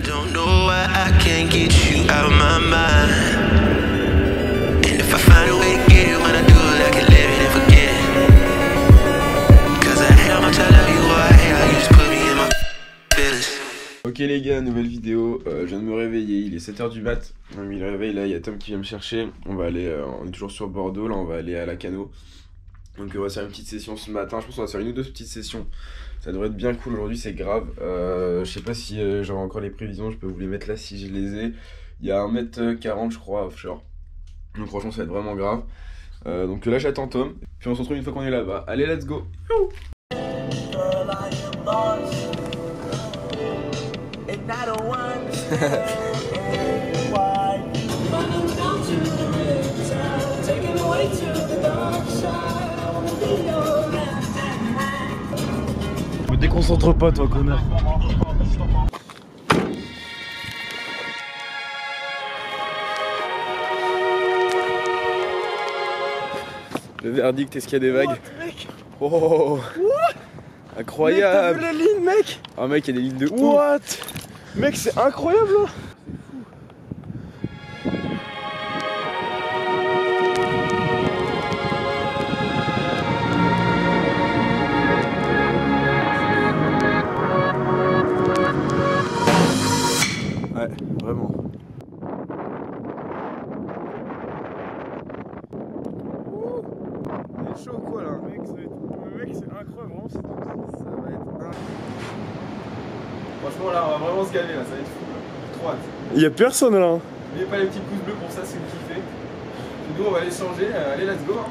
don't know why I can't get you out of my mind. And if I find a way to get it, when I do it, I can live it and forget it. Cause I hate how much I love you, or I hate how you just put me in my feelings. Ok les gars, nouvelle vidéo, je viens de me réveiller, il est 7h du mat. On a mis le réveil, là il y a Tom qui vient me chercher. On va aller, on est toujours sur Bordeaux, là on va aller à la Cano. Donc on va faire une petite session ce matin, je pense qu'on va faire une ou deux petites sessions. Ça devrait être bien cool aujourd'hui, c'est grave. Je sais pas si j'aurai encore les prévisions, je peux vous les mettre là si je les ai. Il y a 1m40 je crois offshore. Donc franchement ça va être vraiment grave. Donc là j'attends Tom, puis on se retrouve une fois qu'on est là-bas. Allez let's go. Me déconcentre pas toi connard. Le verdict, est-ce qu'il y a des vagues? What, mec? Oh, What? incroyable! Mec, t'as vu les lignes, mec? Oh mec, il y a des lignes de ouf! What? Mec, c'est incroyable là! Ouais, vraiment. Il est chaud quoi là? Mec, ça va être... mec, c'est incroyable, vraiment. Ça va être incroyable. Franchement là, on va vraiment se calmer là, ça va être fou là. J'ai trop hâte. Y'a personne là. N'oubliez pas les petits pouces bleus pour ça, c'est le kiffé. Puis nous on va aller changer, allez let's go hein.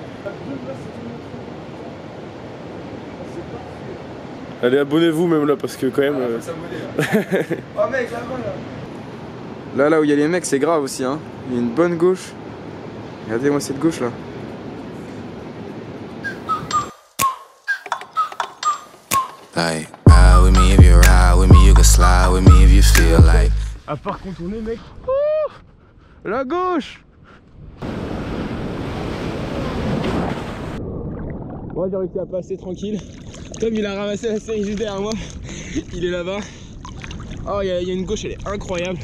Allez, abonnez-vous même là parce que quand même. Faut s'abonner là. Oh mec, là-bas là. Là où il y a les mecs, c'est grave aussi, hein. Il y a une bonne gauche. Regardez-moi cette gauche là. Like, ride with me if you ride with me, you can slide with me if you feel like. À part contourner, mec. Oh, la gauche. Moi j'ai réussi à passer tranquille. Tom il a ramassé la série juste derrière moi. Il est là-bas. Oh il y a une gauche, elle est incroyable.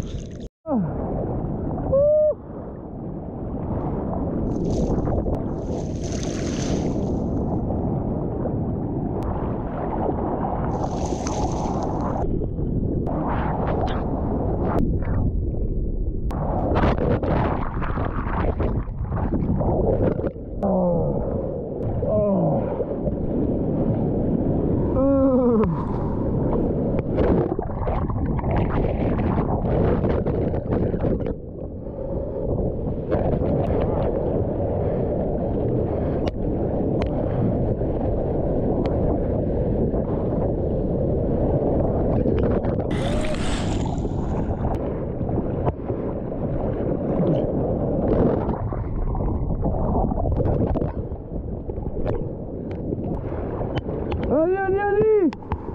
Allez, allez, allez!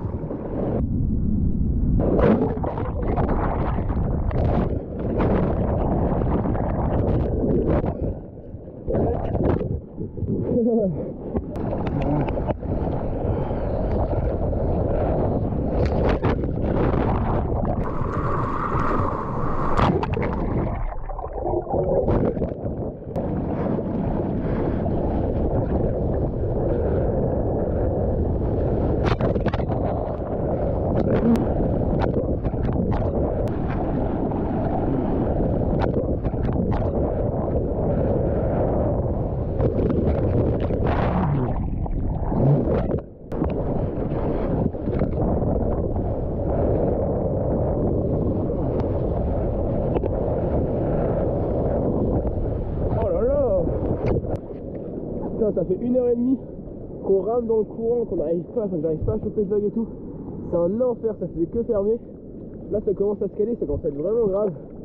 Ça fait 1h30 qu'on rame dans le courant, qu'on n'arrive pas, enfin, j'arrive pas à choper de vague et tout. C'est un enfer, ça faisait que fermer. Là ça commence à se caler, ça commence à être vraiment grave.